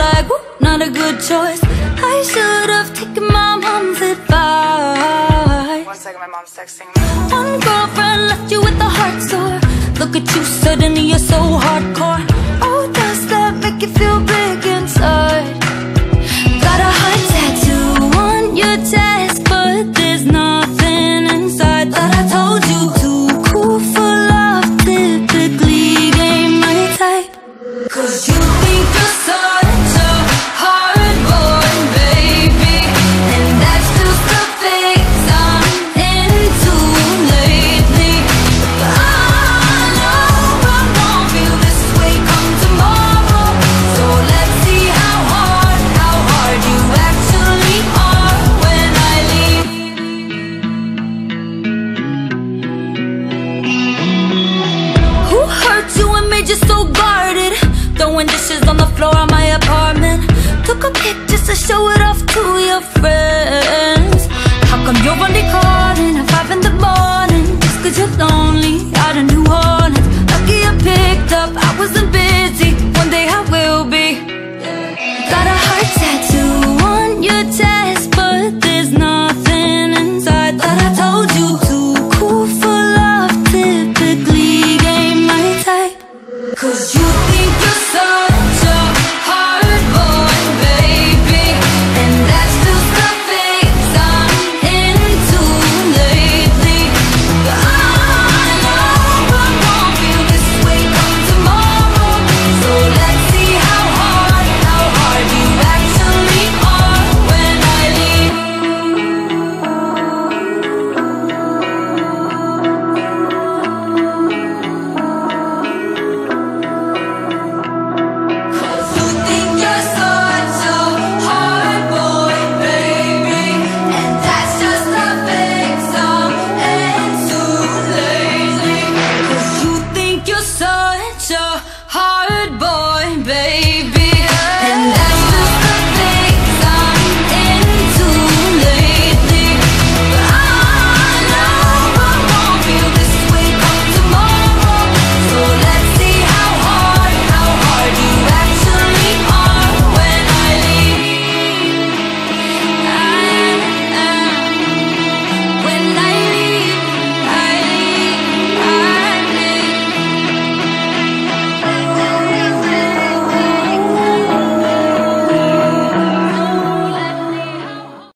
like, whoop, not a good choice. I should have taken my mom's advice. 1 second, my mom's texting me. One girlfriend left you with a heart sore. Look at you, suddenly you're so hardcore. Oh, does that make you feel big inside? Got a heart tattoo on your chest, but there's nothing inside. Thought I told you, too cool for love, typically ain't my type. 'Cause you think you're such a hard boy, baby, and that's just the phase I'm into lately. I know I won't feel this way come tomorrow, so let's see how hard you actually are when I leave. Who hurt you and made you so guarded? Throwing dishes on the floor of my apartment. Took a pic just to show it off to your friends. How come you're undercover?